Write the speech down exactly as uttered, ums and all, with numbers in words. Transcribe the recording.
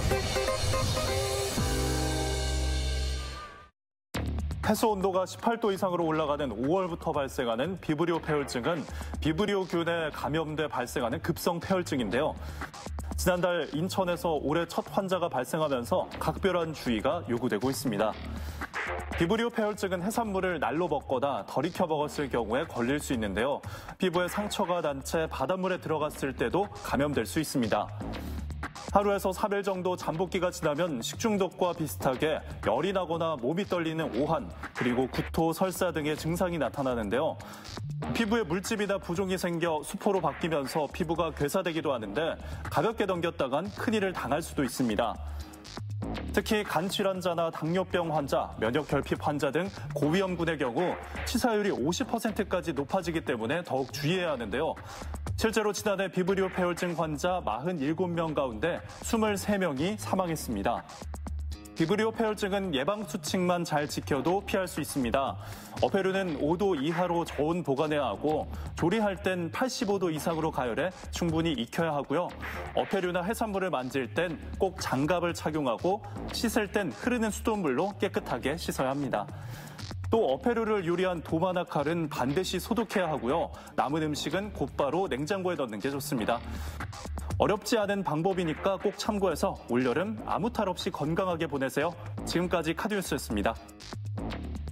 해수 온도가 십팔 도 이상으로 올라가는 오월부터 발생하는 비브리오 폐혈증은 비브리오균에 감염돼 발생하는 급성 폐혈증인데요. 지난달 인천에서 올해 첫 환자가 발생하면서 각별한 주의가 요구되고 있습니다. 비브리오 폐혈증은 해산물을 날로 먹거나 덜 익혀 먹었을 경우에 걸릴 수 있는데요. 피부에 상처가 난 채 바닷물에 들어갔을 때도 감염될 수 있습니다. 하루에서 삼 일 정도 잠복기가 지나면 식중독과 비슷하게 열이 나거나 몸이 떨리는 오한, 그리고 구토, 설사 등의 증상이 나타나는데요. 피부에 물집이나 부종이 생겨 수포로 바뀌면서 피부가 괴사되기도 하는데 가볍게 넘겼다간 큰일을 당할 수도 있습니다. 특히 간 질환자나 당뇨병 환자, 면역 결핍 환자 등 고위험군의 경우 치사율이 오십 퍼센트까지 높아지기 때문에 더욱 주의해야 하는데요. 실제로 지난해 비브리오 폐혈증 환자 사십칠 명 가운데 이십삼 명이 사망했습니다. 비브리오 폐혈증은 예방 수칙만 잘 지켜도 피할 수 있습니다. 어패류는 오 도 이하로 저온 보관해야 하고 조리할 땐 팔십오 도 이상으로 가열해 충분히 익혀야 하고요. 어패류나 해산물을 만질 땐 꼭 장갑을 착용하고 씻을 땐 흐르는 수돗물로 깨끗하게 씻어야 합니다. 또 어패류를 요리한 도마나 칼은 반드시 소독해야 하고요. 남은 음식은 곧바로 냉장고에 넣는 게 좋습니다. 어렵지 않은 방법이니까 꼭 참고해서 올여름 아무 탈 없이 건강하게 보내세요. 지금까지 카드뉴스였습니다.